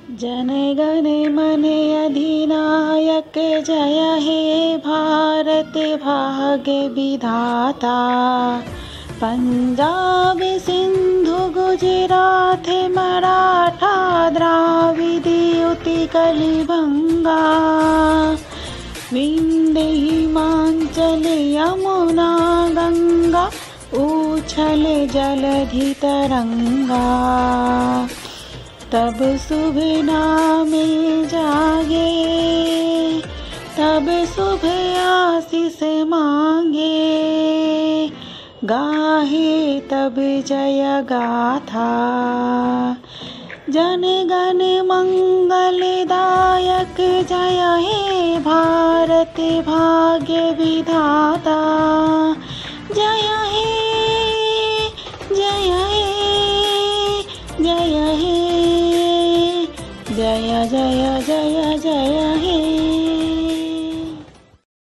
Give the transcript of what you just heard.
जन गण मन अधिनायक जय हे भारत भाग्य विधाता। पंजाब सिंधु गुजरात मराठा द्राविड़ उत्कल गंगा। विंध्य हिमाचल यमुना गंगा उछल जलधि तरंगा। तब शुभ नामे जागे, तब शुभ आशीष मांगे। गाहे तब जय गाथा, जन गण मंगलदायक जय हे भारत भाग्य विधाता। जय हे जय हे जय हे जय जय जय जय